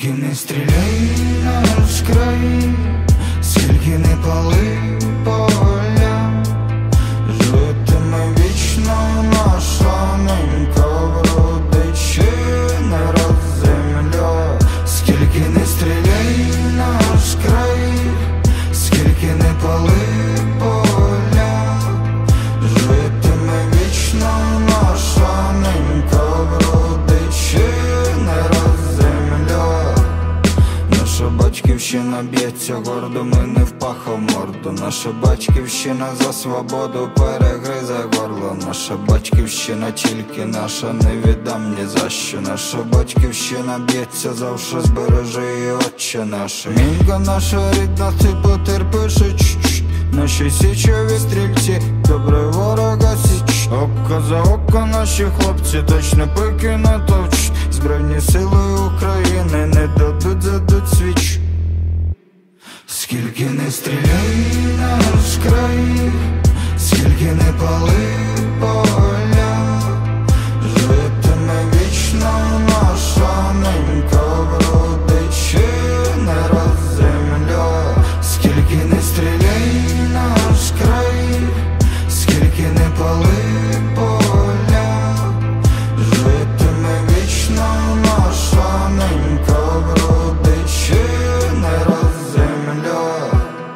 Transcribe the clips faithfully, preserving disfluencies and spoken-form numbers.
Скільки не стріляй наш край, скільки не пали поля, житиме вічно наша ненька, вродичи не раз земля. Скільки не стріляй наш край, скільки не пали поля, житиме вічно наша ненька, вродичи не раз земля. Наша батьківщина б'ється гордо, ми не впахав морду. Наша батьківщина за свободу перегризе горло. Наша батьківщина тільки наша, не віддам ні за що. Наша батьківщина б'ється завше, збережи її, Отче наш. Мінька наша рідна, ти потерпиш, ч-ч. Наші січові стрільці, добре ворога січ. Око за око наші хлопці, точно пики натовч. Збройні сили України не дадуть, задуть свіч. Скільки не стріляй наш край, скільки не пали поля, житиме вічно наша ненька, вродичи не раз земля. Скільки не стріляй наш край, скільки не пали поля, житиме вічно наша ненька, вродичи не раз земля.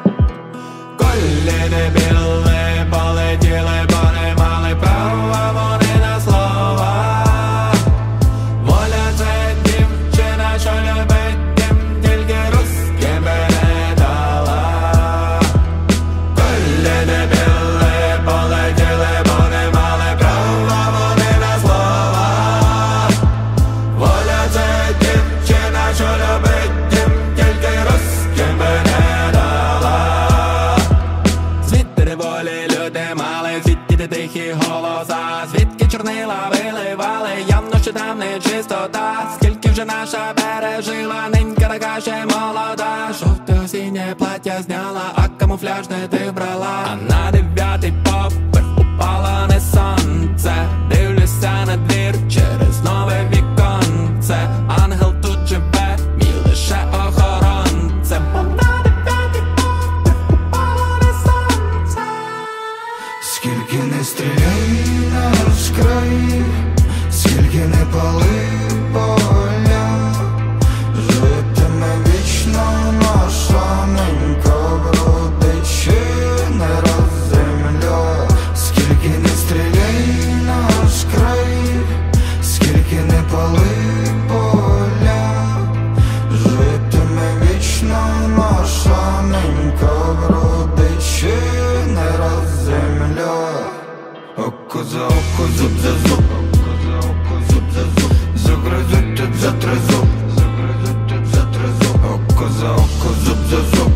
Колі дебіли полетіли, бо не мали права вони на слова. Воля це дівчина, що любить дім, тільки русським би не дала. Колі дебіли полетіли, бо не мали права вони на слова. Воля це дівчина, що любить дім, тільки русським би не дала. Звідти револі люди мали, звідти тихі голоса, звідки чорнила виливали, явно що там не чистота. Скільки вже наша пережила, ненька така ще молода. Жовте осіннє плаття зняла, а камуфляж не ти брала. А на дев'ятий поверх упало не сонце, дивлюся на двір через нове віконце. Ангел тут живе, мій лише охоронцем. Бо на дев'ятий поверх упало не сонце. Скільки не стріляй наш край, скільки не пали поля, житиме вічно наша ненька, вродичи не раз земля. Скільки не стріляй наш край, скільки не пали поля, житиме вічно наша ненька, вродичи не раз земля. Око за око, зуб за зуб, око за око, зуб за зуб, загризуть тут за три зуб, загризуть тут за три зуб, око за око, зуб за зуб.